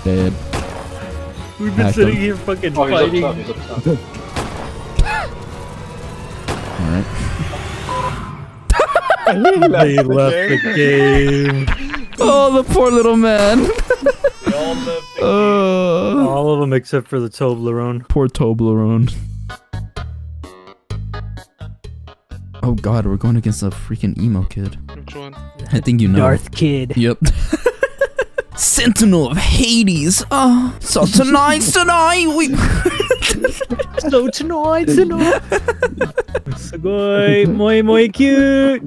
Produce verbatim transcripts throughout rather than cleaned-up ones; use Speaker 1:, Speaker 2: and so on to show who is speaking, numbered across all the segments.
Speaker 1: Dead.
Speaker 2: We've been
Speaker 1: Hacked
Speaker 2: sitting
Speaker 1: him.
Speaker 2: here fucking
Speaker 3: Oh, he's up
Speaker 2: fighting.
Speaker 3: top, he's up top.
Speaker 1: Alright.
Speaker 2: They left the game.
Speaker 1: Oh, the poor little man.
Speaker 3: They all left the game.
Speaker 1: Oh,
Speaker 2: All of them except for the Toblerone.
Speaker 1: poor Toblerone. Oh god, we're going against a freaking emo kid.
Speaker 4: Which one?
Speaker 1: I think you know.
Speaker 2: Darth Kid.
Speaker 1: Yep. Sentinel of Hades. Oh, so tonight, tonight we.
Speaker 2: So tonight, tonight. Sugoi, moi, moi cute.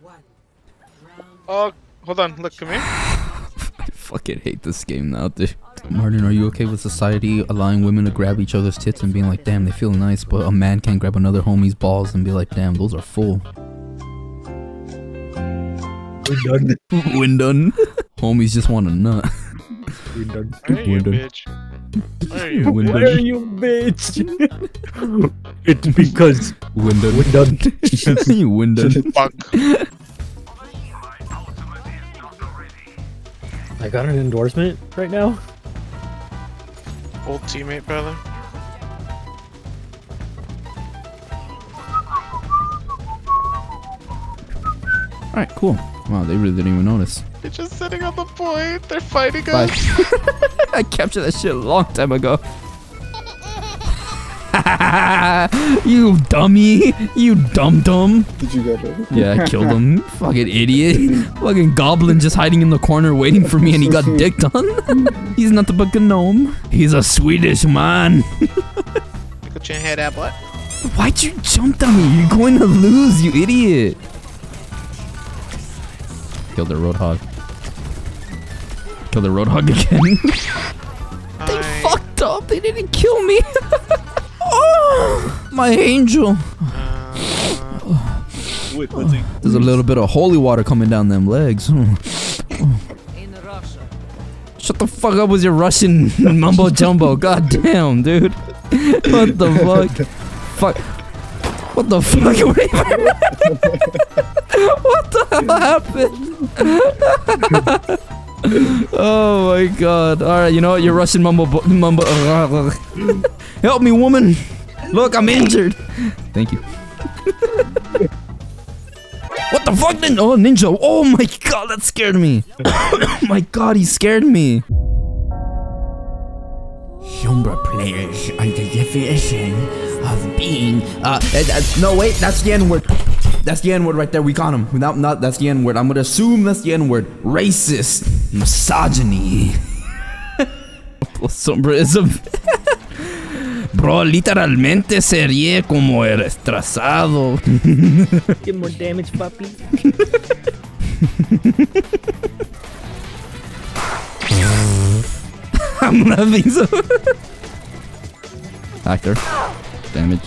Speaker 4: Oh, hold on. Look, come here.
Speaker 1: I fucking hate this game now, dude. Martin, are you okay with society allowing women to grab each other's tits and being like, damn, they feel nice, but a man can't grab another homie's balls and be like, damn, those are full.
Speaker 2: We're done.
Speaker 1: When done. Homies just want a nut.
Speaker 2: We're done.
Speaker 4: Where are you,
Speaker 1: Window.
Speaker 4: bitch? Where are you?
Speaker 1: When
Speaker 2: Why are
Speaker 1: done.
Speaker 2: you, bitch? It's because
Speaker 1: When done.
Speaker 2: we're done.
Speaker 1: You when done.
Speaker 4: Fuck.
Speaker 2: I got an endorsement right now.
Speaker 4: Old teammate, brother.
Speaker 1: Alright, cool. Wow, they really didn't even notice.
Speaker 4: They're just sitting on the point. They're fighting
Speaker 1: Bye.
Speaker 4: us.
Speaker 1: I captured that shit a long time ago. You dummy. You dum dum.
Speaker 3: Did you get it?
Speaker 1: Yeah, I killed him. Fucking idiot. Fucking goblin just hiding in the corner waiting for me and he got dicked on. He's nothing but a gnome. He's a Swedish man.
Speaker 4: Put your head up, what?
Speaker 1: Why'd you jump on me? You're going to lose, you idiot. Killed the roadhog. Killed the roadhog again. They
Speaker 4: Hi.
Speaker 1: fucked up. They didn't kill me. Oh, my angel.
Speaker 4: Uh,
Speaker 3: Wait, what's he?
Speaker 1: There's a little bit of holy water coming down them legs. Shut the fuck up with your Russian mumbo jumbo. God damn, dude. What the fuck? Fuck. What the fuck? What the hell happened? Oh my god. Alright, you know what? Your Russian mumbo mumbo. Help me, woman. Look, I'm injured. Thank you. What the fuck? Nin oh, ninja. Oh my god, that scared me. Oh my god, he scared me. Sombra players are the definition of being. Uh, uh, uh, no, wait, that's the N word. That's the N word right there. We got him. Not, not, that's the N word. I'm gonna assume that's the N word. Racist. Misogyny. Sombrism. Bro, literalmente se ríe como el estresado.
Speaker 2: Get more damage, puppy.
Speaker 1: I'm laughing so. Actor. Damage.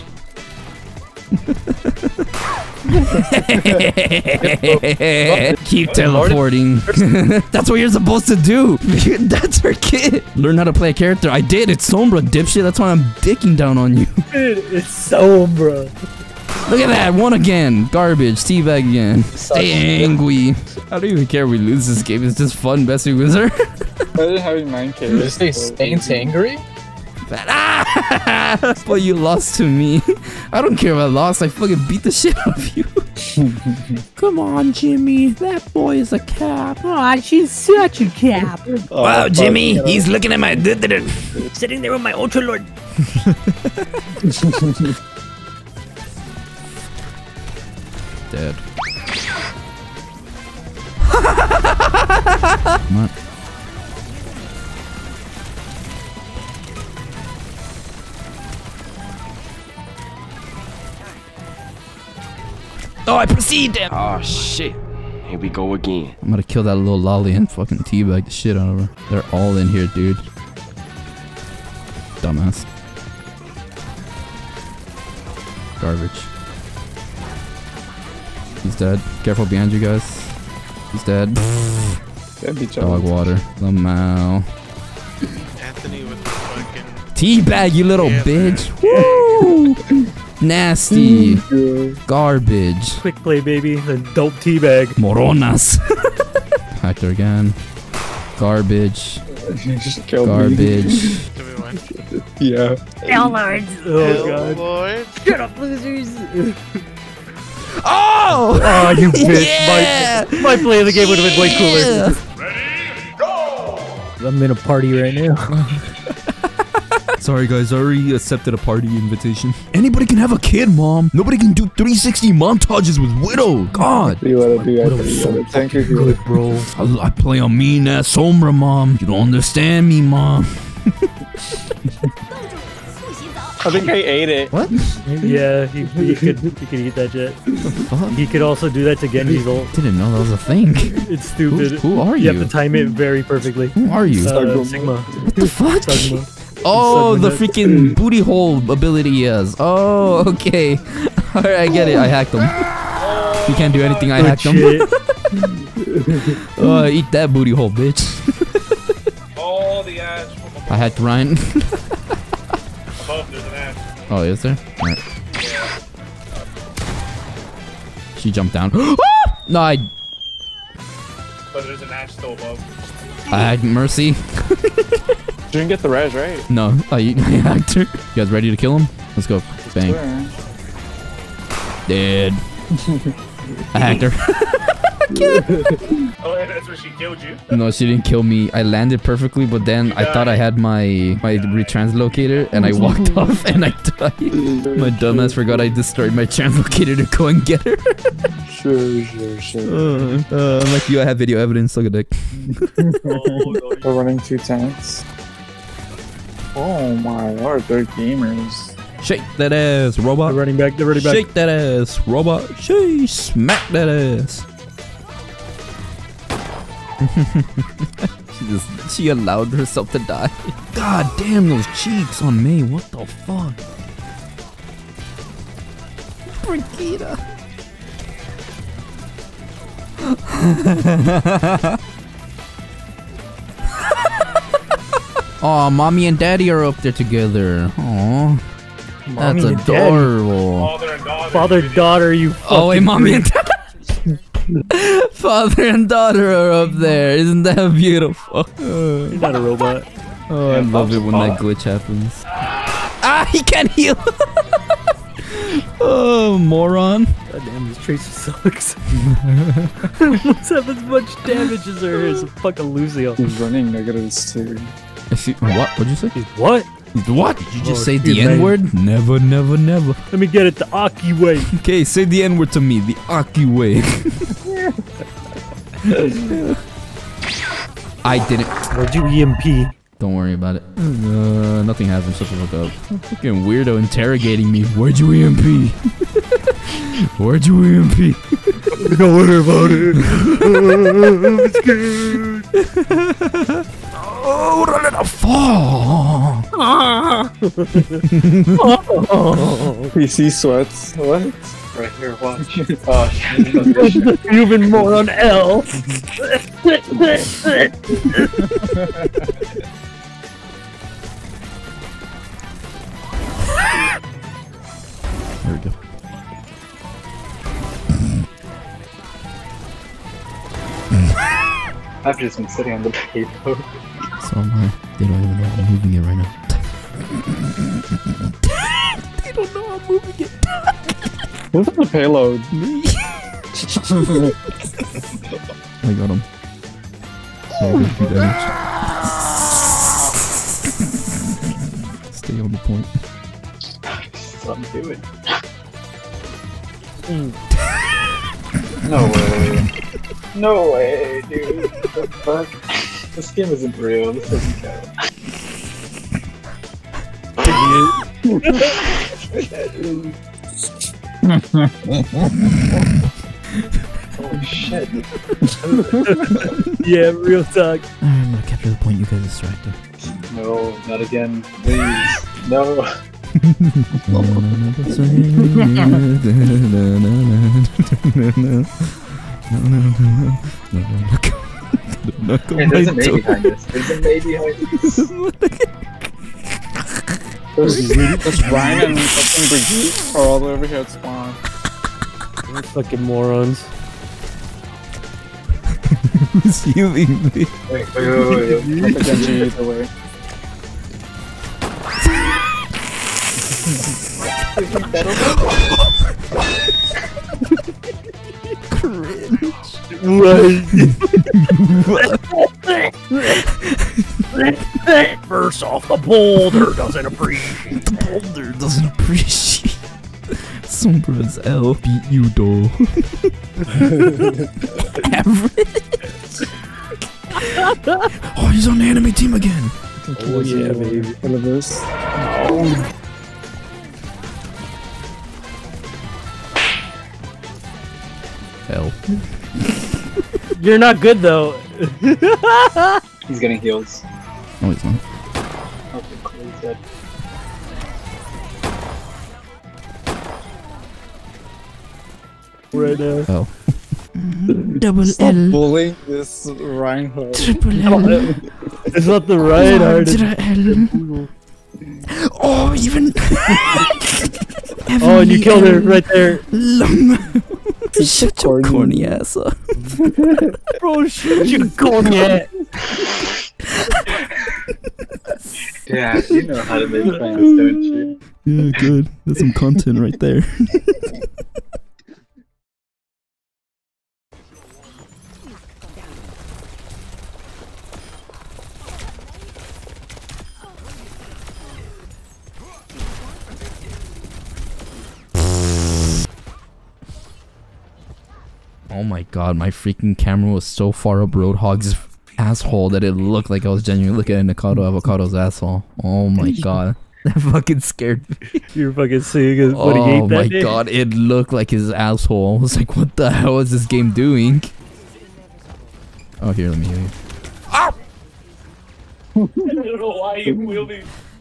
Speaker 1: Keep teleporting. That's what you're supposed to do. That's her kid. Learn how to play a character. I did. It's Sombra, dipshit. That's why I'm dicking down on you.
Speaker 2: Dude, it's so, bro.
Speaker 1: Look at that. One again. Garbage. Teabag again. Stay angry. I don't even care if we lose this game. It's just fun messing with her.
Speaker 3: Better having nine K.
Speaker 5: Did you say Saints angry?
Speaker 1: Ah! But you lost to me. I don't care if I lost. I fucking beat the shit out of you. Come on, Jimmy. That boy is a cap.
Speaker 2: Aw, she's such a cap.
Speaker 1: Wow, Jimmy. He's looking at my...
Speaker 2: Sitting there with my Ultra Lord.
Speaker 1: Dead. Come on. Oh, I proceed!
Speaker 6: Oh shit. Here we go again.
Speaker 1: I'm gonna kill that little lolly and fucking teabag the shit out of her. They're all in here, dude. Dumbass. Garbage. He's dead. Careful behind you guys. He's dead. Dog water. Lamau.
Speaker 4: Anthony with the fucking.
Speaker 1: Teabag, you little
Speaker 4: Yeah,
Speaker 1: bitch. Woo! Nasty. Garbage.
Speaker 2: Quick play, baby. The dope teabag.
Speaker 1: Moronas. Hector again. Garbage.
Speaker 3: You just killed me.
Speaker 1: Garbage.
Speaker 4: Do we win?
Speaker 3: Yeah.
Speaker 2: Hellords! Oh
Speaker 4: Oh,
Speaker 2: god.
Speaker 4: Lord.
Speaker 2: Shut up, losers!
Speaker 1: Oh!
Speaker 2: Oh, you bitch!
Speaker 1: Yeah!
Speaker 2: My, my play of the game would have been way cooler. I'm in a party right now.
Speaker 1: Sorry guys, I already accepted a party invitation. Anybody can have a kid, mom. Nobody can do three sixty montages with Widow. God.
Speaker 3: Do what I do, I
Speaker 2: Widow's
Speaker 3: do.
Speaker 2: so
Speaker 3: Thank you,
Speaker 2: good,
Speaker 3: good.
Speaker 2: bro.
Speaker 1: I, I play a mean ass Sombra, mom. You don't understand me, mom.
Speaker 3: I think I ate it.
Speaker 1: What?
Speaker 2: Yeah, he, he could he could eat that jet.
Speaker 1: Fuck?
Speaker 2: He could also do that to Genji's ult.
Speaker 1: Didn't know that was a thing.
Speaker 2: It's stupid.
Speaker 1: Who, who are
Speaker 2: You
Speaker 1: you?
Speaker 2: have to time it very perfectly.
Speaker 1: Who are you?
Speaker 2: Uh, Sigma.
Speaker 1: What the fuck?
Speaker 2: Sigma.
Speaker 1: Oh, the
Speaker 2: Sigma.
Speaker 1: freaking booty hole ability he has. Oh, okay. Alright, I get it. I hacked him. He can't do anything. I
Speaker 2: Good
Speaker 1: hacked him.
Speaker 2: shit.
Speaker 1: Oh, eat that booty hole, bitch.
Speaker 3: All the ads from
Speaker 1: I hacked Ryan.
Speaker 3: above, there's an ad.
Speaker 1: Oh, is there? Alright. She jumped down. No, I,
Speaker 3: But there's an ad still above.
Speaker 1: I had Mercy.
Speaker 3: You didn't get the res, right?
Speaker 1: No, I, I hacked her. You guys ready to kill him? Let's go. Bang. Dead. I hacked her.
Speaker 3: Oh, yeah, that's where she killed you.
Speaker 1: No, she didn't kill me. I landed perfectly, but then I thought I had my my retranslocator, and I walked off and I died. My dumbass forgot I destroyed my translocator to go and get her.
Speaker 3: Sure, sure, sure.
Speaker 1: Uh, uh, I'm like you, I have video evidence. Look at that.
Speaker 3: We're running two tanks. Oh my lord, they're gamers.
Speaker 1: Shake that ass, robot.
Speaker 2: They're running back. They're running back.
Speaker 1: Shake that ass, robot. She smack that ass. She just she allowed herself to die. God damn those cheeks on me. What the fuck? Brigitte. Oh, mommy and daddy are up there together. Aw.
Speaker 2: Mommy
Speaker 1: That's
Speaker 2: and daddy.
Speaker 1: adorable.
Speaker 3: Father and daughter.
Speaker 2: Father, daughter, you fucking
Speaker 1: Oh wait, mommy and
Speaker 2: freak.
Speaker 1: dad. Father and daughter are up there. Isn't that beautiful?
Speaker 2: You're not a robot.
Speaker 1: Oh, I love it when that glitch happens. Ah, he can't heal. Oh, moron.
Speaker 2: God damn, this Tracer sucks. Must have as much damage as her as a fucking Lucio.
Speaker 3: He's running negatives too.
Speaker 1: I see, what? What'd you say?
Speaker 2: What?
Speaker 1: What? Did you just
Speaker 2: Oh,
Speaker 1: say the
Speaker 2: excuse me.
Speaker 1: N word? Never, never, never.
Speaker 2: Let me get it the Aki way.
Speaker 1: Okay, say the N word to me. The Aki way. I didn't.
Speaker 2: Where'd you E M P?
Speaker 1: Don't worry about it. Uh, nothing happened. Shut the fuck up. Fucking weirdo interrogating me. Where'd you E M P? Where'd you E M P?
Speaker 2: Don't worry about it. It's good.
Speaker 1: Oh, don't let it fall.
Speaker 3: P C sweats. What? Right here, watch. Oh, shit.
Speaker 2: Human moron L.
Speaker 1: There we go.
Speaker 3: I've just been sitting on the payload.
Speaker 1: So am I. They don't even know I'm moving it right now. They don't know I'm moving it.
Speaker 3: Who's on the payload?
Speaker 1: Me. I got him. Oh, good damage. Stay on the point.
Speaker 3: Something do it. No way. No way, dude. What the fuck? This game isn't real. This doesn't count. Oh shit.
Speaker 2: Yeah, real talk.
Speaker 1: Alright, I'm gonna capture the point. You guys distracted.
Speaker 3: No, not again. Please. No. Hey, there's an A behind this. There's an A behind this. Those, those Ryan and fucking Brigitte are all the way over here at spawn.
Speaker 2: They're fucking morons.
Speaker 1: Who's healing me?
Speaker 3: Wait, wait, wait, wait. wait. I'll present you either way.
Speaker 2: First off, the boulder doesn't appreciate.
Speaker 1: The boulder doesn't appreciate. Sombra's L beat you, though. Average. Oh, he's on the enemy team again.
Speaker 3: Oh yeah, baby. All of this. Oh.
Speaker 1: Hell.
Speaker 2: You're not good though.
Speaker 3: He's getting heals.
Speaker 1: No, he's not.
Speaker 3: Okay, cool. He's dead.
Speaker 2: Right now.
Speaker 1: Oh. Double
Speaker 3: Stop
Speaker 1: L.
Speaker 3: bullying this Reinhardt.
Speaker 1: Triple L.
Speaker 2: It's not the right art.
Speaker 1: L. Oh, even.
Speaker 2: Oh, and you killed her right there.
Speaker 1: Lung. Shut your
Speaker 3: corny.
Speaker 1: corny ass up.
Speaker 2: Bro, shut your corny ass.
Speaker 3: Yeah, you know how to make plans, don't you?
Speaker 1: Yeah, good. That's some content right there. Oh my god, my freaking camera was so far up Roadhog's asshole that it looked like I was genuinely looking at Nikado Avocado's asshole. Oh my god. That fucking scared me.
Speaker 2: You're fucking seeing it. What he ate
Speaker 1: Oh
Speaker 2: that
Speaker 1: my
Speaker 2: day?
Speaker 1: god, it looked like his asshole. I was like, what the hell is this game doing? Oh, here, let me hear you.
Speaker 2: I don't know why you will be.